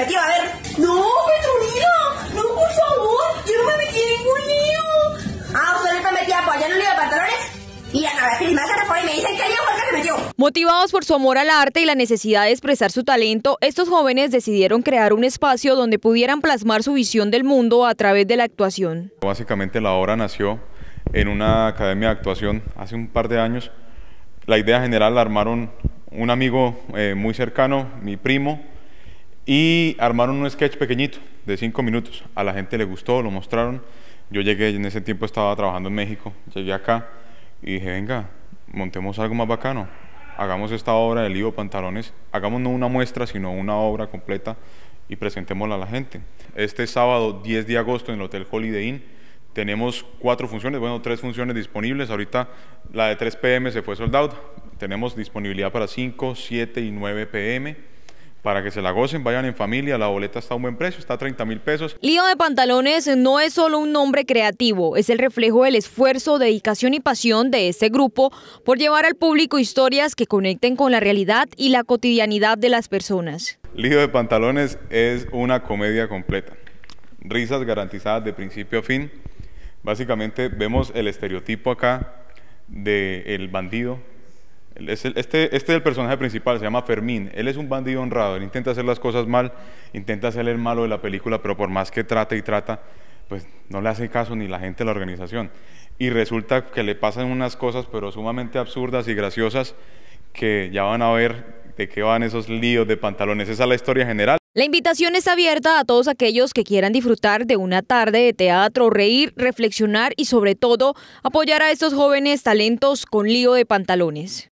metió? A ver. No, Petronila, no, por favor, yo no me metí en ningún lío. Ah, ¿usted no está metida por allá en un lío de pantalones? Y a ver, si me hacen por ahí me dicen que lío fue el que se metió. Motivados por su amor al arte y la necesidad de expresar su talento, estos jóvenes decidieron crear un espacio donde pudieran plasmar su visión del mundo a través de la actuación. Básicamente la obra nació en una academia de actuación hace un par de años. La idea general la armaron un amigo muy cercano, mi primo, y armaron un sketch pequeñito de 5 minutos. A la gente le gustó, lo mostraron. Yo llegué, en ese tiempo estaba trabajando en México, llegué acá y dije, venga, montemos algo más bacano, hagamos esta obra de Lío de Pantalones, hagamos no una muestra, sino una obra completa y presentémosla a la gente. Este sábado 10 de agosto en el Hotel Holiday Inn tenemos 4 funciones, bueno, 3 funciones disponibles. Ahorita la de 3 p.m. se fue sold out, tenemos disponibilidad para 5, 7 y 9 p.m. para que se la gocen, vayan en familia, la boleta está a un buen precio, está a 30.000 pesos. Lío de Pantalones no es solo un nombre creativo, es el reflejo del esfuerzo, dedicación y pasión de este grupo por llevar al público historias que conecten con la realidad y la cotidianidad de las personas. Lío de Pantalones es una comedia completa, risas garantizadas de principio a fin. Básicamente vemos el estereotipo acá del bandido. Este es el personaje principal, se llama Fermín. Él es un bandido honrado, él intenta hacer las cosas mal, intenta ser el malo de la película, pero por más que trata y trata, pues no le hace caso ni la gente de la organización. Y resulta que le pasan unas cosas, pero sumamente absurdas y graciosas, que ya van a ver de qué van esos líos de pantalones. Esa es la historia general. La invitación está abierta a todos aquellos que quieran disfrutar de una tarde de teatro, reír, reflexionar y sobre todo apoyar a estos jóvenes talentos con Lío de Pantalones.